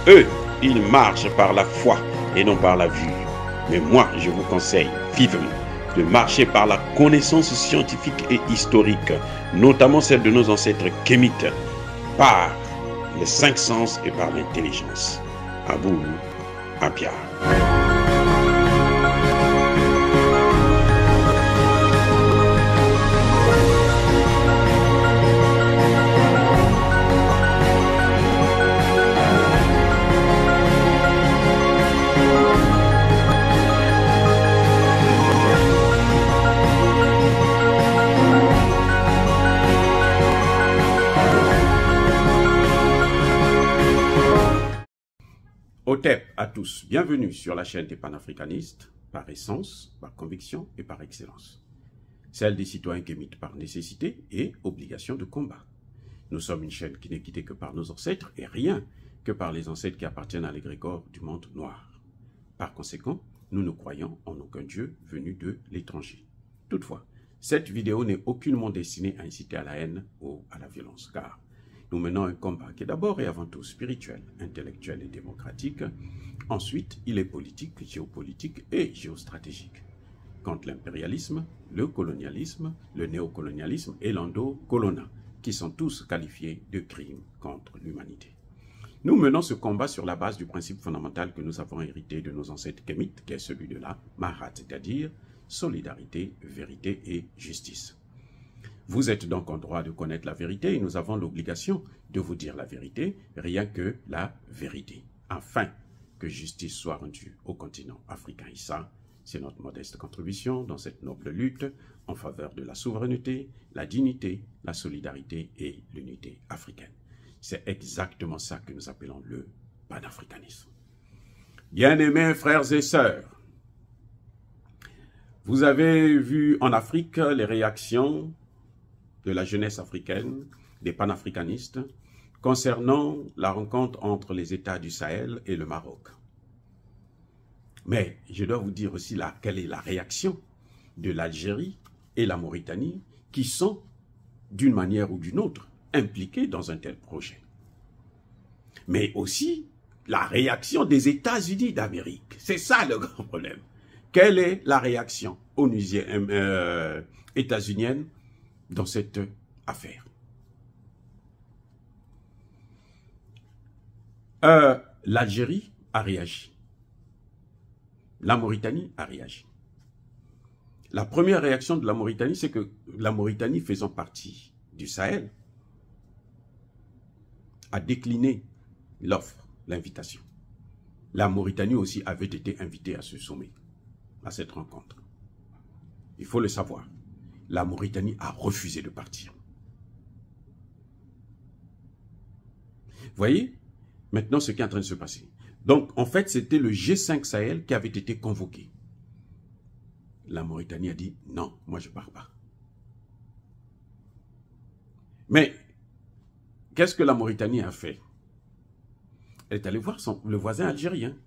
Eux, ils marchent par la foi et non par la vue. Mais moi, je vous conseille vivement de marcher par la connaissance scientifique et historique, notamment celle de nos ancêtres kémites, par les 5 sens et par l'intelligence. À vous, à Pierre. Otep à tous, bienvenue sur la chaîne des panafricanistes, par essence, par conviction et par excellence. Celle des citoyens kémites par nécessité et obligation de combat. Nous sommes une chaîne qui n'est quittée que par nos ancêtres et rien que par les ancêtres qui appartiennent à l'égrégore du monde noir. Par conséquent, nous ne croyons en aucun dieu venu de l'étranger. Toutefois, cette vidéo n'est aucunement destinée à inciter à la haine ou à la violence, car nous menons un combat qui est d'abord et avant tout spirituel, intellectuel et démocratique. Ensuite, il est politique, géopolitique et géostratégique. Contre l'impérialisme, le colonialisme, le néocolonialisme et l'endocolonat, qui sont tous qualifiés de crimes contre l'humanité. Nous menons ce combat sur la base du principe fondamental que nous avons hérité de nos ancêtres kémites, qui est celui de la Mahat, c'est-à-dire solidarité, vérité et justice. Vous êtes donc en droit de connaître la vérité et nous avons l'obligation de vous dire la vérité, rien que la vérité, afin que justice soit rendue au continent africain. Et ça, c'est notre modeste contribution dans cette noble lutte en faveur de la souveraineté, la dignité, la solidarité et l'unité africaine. C'est exactement ça que nous appelons le panafricanisme. Bien-aimés frères et sœurs, vous avez vu en Afrique les réactions de la jeunesse africaine, des panafricanistes, concernant la rencontre entre les États du Sahel et le Maroc. Mais je dois vous dire aussi quelle est la réaction de l'Algérie et la Mauritanie, qui sont, d'une manière ou d'une autre, impliqués dans un tel projet. Mais aussi la réaction des États-Unis d'Amérique. C'est ça le grand problème. Quelle est la réaction états-unienne dans cette affaire? L'Algérie a réagi. La Mauritanie a réagi. La première réaction de la Mauritanie, c'est que la Mauritanie, faisant partie du Sahel, a décliné l'offre, l'invitation. La Mauritanie aussi avait été invitée à ce sommet, à cette rencontre. Il faut le savoir. La Mauritanie a refusé de partir. Voyez maintenant ce qui est en train de se passer. Donc, en fait, c'était le G5 Sahel qui avait été convoqué. La Mauritanie a dit, non, moi je ne pars pas. Mais, qu'est-ce que la Mauritanie a fait? Elle est allée voir le voisin algérien.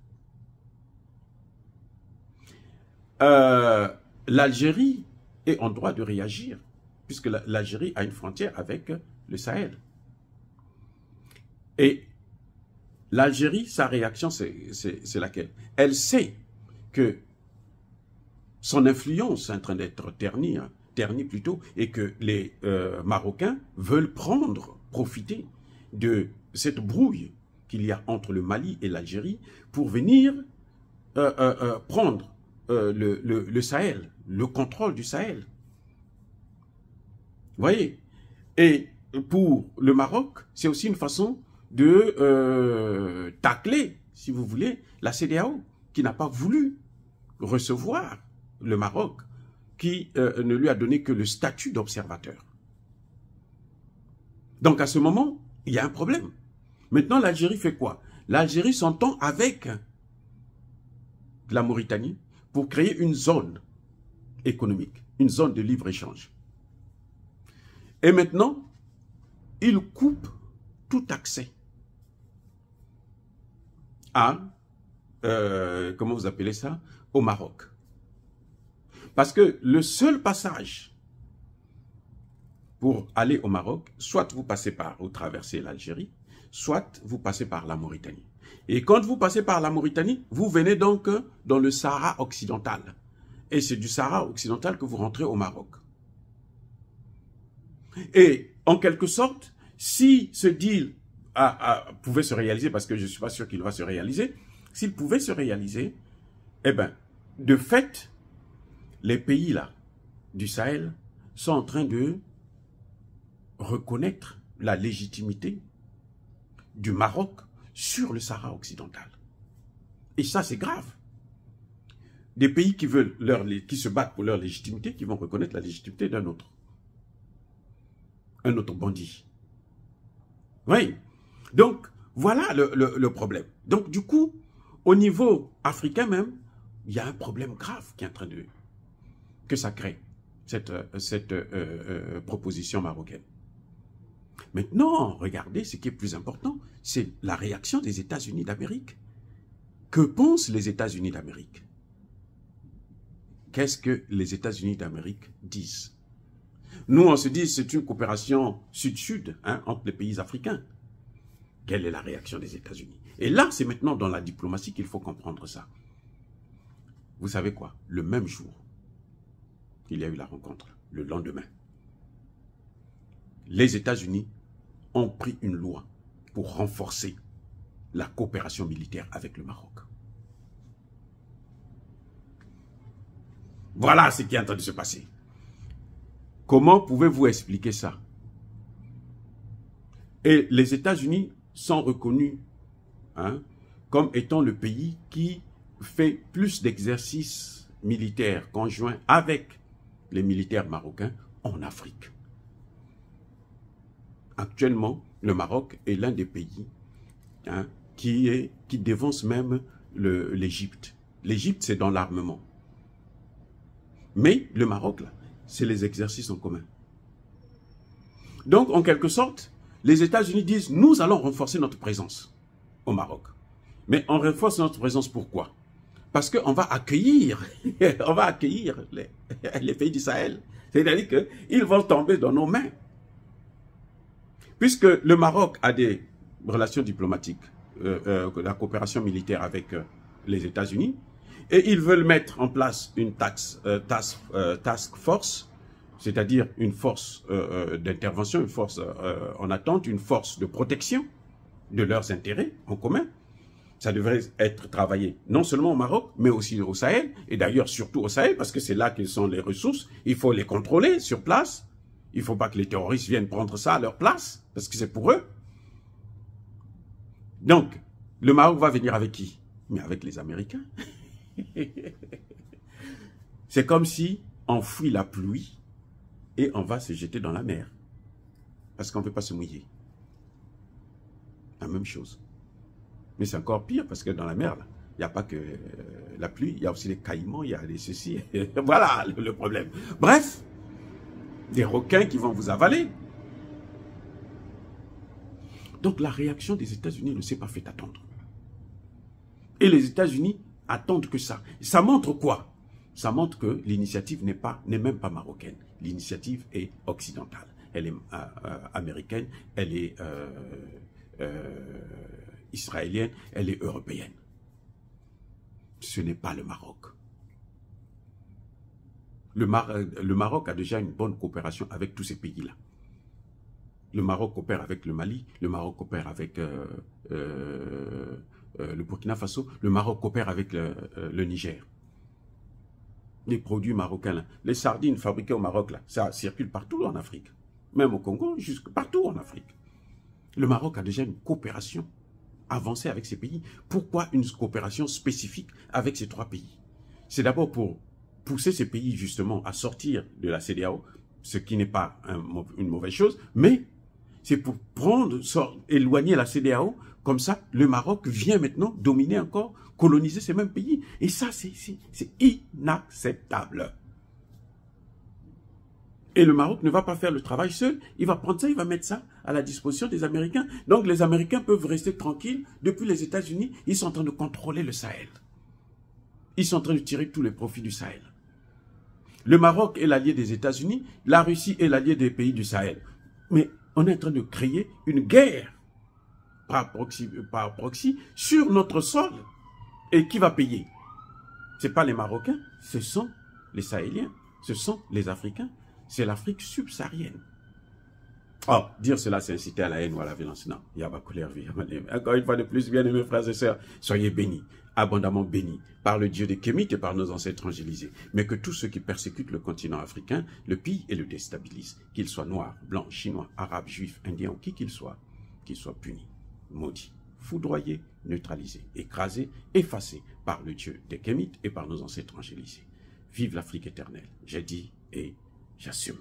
L'Algérie est en droit de réagir, puisque l'Algérie a une frontière avec le Sahel. Et l'Algérie, sa réaction, c'est laquelle? Elle sait que son influence est en train d'être ternie plutôt, et que les Marocains veulent profiter de cette brouille qu'il y a entre le Mali et l'Algérie pour venir prendre le Sahel, le contrôle du Sahel. Vous voyez? Et pour le Maroc, c'est aussi une façon de tacler, si vous voulez, la CEDEAO, qui n'a pas voulu recevoir le Maroc, qui ne lui a donné que le statut d'observateur. Donc à ce moment, il y a un problème. Maintenant, l'Algérie fait quoi? L'Algérie s'entend avec la Mauritanie pour créer une zone économique, une zone de libre-échange. Et maintenant, il coupe tout accès à, comment vous appelez ça, au Maroc. Parce que le seul passage pour aller au Maroc, soit vous passez par ou traversez l'Algérie, soit vous passez par la Mauritanie. Et quand vous passez par la Mauritanie, vous venez donc dans le Sahara occidental. Et c'est du Sahara occidental que vous rentrez au Maroc. Et en quelque sorte, si ce deal pouvait se réaliser, parce que je ne suis pas sûr qu'il va se réaliser, s'il pouvait se réaliser, eh bien, de fait, les pays là du Sahel sont en train de reconnaître la légitimité du Maroc sur le Sahara occidental. Et ça, c'est grave. Des pays qui se battent pour leur légitimité, qui vont reconnaître la légitimité d'un autre. Un autre bandit. Oui. Donc, voilà le problème. Donc, du coup, au niveau africain même, il y a un problème grave qui est en train que ça crée, cette proposition marocaine. Maintenant, regardez, ce qui est plus important, c'est la réaction des États-Unis d'Amérique. Que pensent les États-Unis d'Amérique? Qu'est-ce que les États-Unis d'Amérique disent? Nous, on se dit c'est une coopération sud-sud entre les pays africains. Quelle est la réaction des États-Unis? Et là, c'est maintenant dans la diplomatie qu'il faut comprendre ça. Vous savez quoi? Le même jour qu'il y a eu la rencontre, le lendemain, les États-Unis ont pris une loi pour renforcer la coopération militaire avec le Maroc. Voilà ce qui est en train de se passer. Comment pouvez-vous expliquer ça? Et les États-Unis sont reconnus comme étant le pays qui fait plus d'exercices militaires conjoints avec les militaires marocains en Afrique. Actuellement, le Maroc est l'un des pays qui dévance même l'Égypte. L'Égypte, c'est dans l'armement. Mais le Maroc, là, c'est les exercices en commun. Donc, en quelque sorte, les États-Unis disent, nous allons renforcer notre présence au Maroc. Mais on renforce notre présence pourquoi? Parce qu'on va accueillir, les pays du Sahel. C'est-à-dire qu'ils vont tomber dans nos mains. Puisque le Maroc a des relations diplomatiques, la coopération militaire avec les États-Unis, et ils veulent mettre en place une task force, c'est-à-dire une force d'intervention, une force en attente, une force de protection de leurs intérêts en commun. Ça devrait être travaillé non seulement au Maroc, mais aussi au Sahel, et d'ailleurs surtout au Sahel, parce que c'est là que sont les ressources. Il faut les contrôler sur place. Il ne faut pas que les terroristes viennent prendre ça à leur place, parce que c'est pour eux. Donc, le Maroc va venir avec qui? Mais avec les Américains. C'est comme si on fuit la pluie et on va se jeter dans la mer. Parce qu'on ne peut pas se mouiller. La même chose. Mais c'est encore pire parce que dans la mer, il n'y a pas que la pluie, il y a aussi les caïmans, il y a les ceci. Voilà le problème. Bref, des requins qui vont vous avaler. Donc la réaction des États-Unis ne s'est pas fait attendre. Et les États-Unis attendent que ça. Ça montre quoi? Ça montre que l'initiative n'est même pas marocaine. L'initiative est occidentale. Elle est américaine, elle est israélienne, elle est européenne. Ce n'est pas le Maroc. Le Maroc a déjà une bonne coopération avec tous ces pays-là. Le Maroc coopère avec le Mali, le Maroc coopère avec le Burkina Faso, le Maroc coopère avec le Niger. Les produits marocains, là, les sardines fabriquées au Maroc, là, ça circule partout en Afrique. Même au Congo, jusque partout en Afrique. Le Maroc a déjà une coopération avancée avec ces pays. Pourquoi une coopération spécifique avec ces trois pays? C'est d'abord pour pousser ces pays justement à sortir de la CEDEAO, ce qui n'est pas une mauvaise chose, mais c'est pour éloigner la CEDEAO, comme ça le Maroc vient maintenant dominer encore, coloniser ces mêmes pays. Et ça, c'est inacceptable. Et le Maroc ne va pas faire le travail seul, il va prendre ça, il va mettre ça à la disposition des Américains. Donc les Américains peuvent rester tranquilles. Depuis les États-Unis, ils sont en train de contrôler le Sahel. Ils sont en train de tirer tous les profits du Sahel. Le Maroc est l'allié des États-Unis, la Russie est l'allié des pays du Sahel. Mais on est en train de créer une guerre par proxy sur notre sol. Et qui va payer? Ce n'est pas les Marocains, ce sont les Sahéliens, ce sont les Africains, c'est l'Afrique subsaharienne. Oh, dire cela, c'est inciter à la haine ou à la violence. Non, il y a pas couleur vie. Encore une fois de plus, bien aimés frères et sœurs, soyez bénis, abondamment bénis, par le Dieu des Kémites et par nos ancêtres angélisés. Mais que tous ceux qui persécutent le continent africain le pillent et le déstabilisent, qu'ils soient noirs, blancs, chinois, arabes, juifs, indiens ou qui qu'ils soient punis, maudits, foudroyés, neutralisés, écrasés, effacés par le Dieu des Kémites et par nos ancêtres angélisés. Vive l'Afrique éternelle, j'ai dit et j'assume.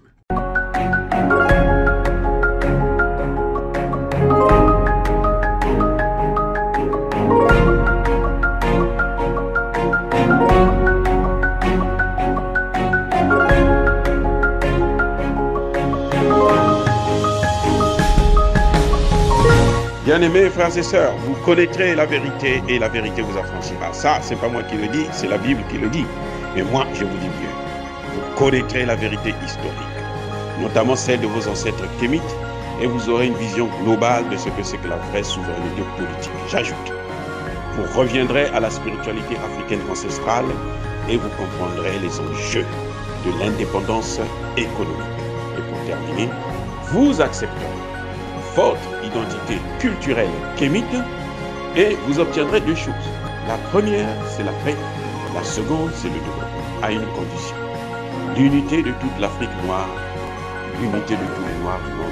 Bien-aimés frères et sœurs, vous connaîtrez la vérité et la vérité vous affranchira. Ça, c'est pas moi qui le dis, c'est la Bible qui le dit. Mais moi, je vous dis mieux. Vous connaîtrez la vérité historique, notamment celle de vos ancêtres kémites, et vous aurez une vision globale de ce que c'est que la vraie souveraineté politique. J'ajoute, vous reviendrez à la spiritualité africaine ancestrale et vous comprendrez les enjeux de l'indépendance économique. Et pour terminer, vous accepterez votre identité culturelle kémite et vous obtiendrez deux choses. La première, c'est la paix. La seconde, c'est le développement, à une condition. L'unité de toute l'Afrique noire, l'unité de tous les Noirs du monde.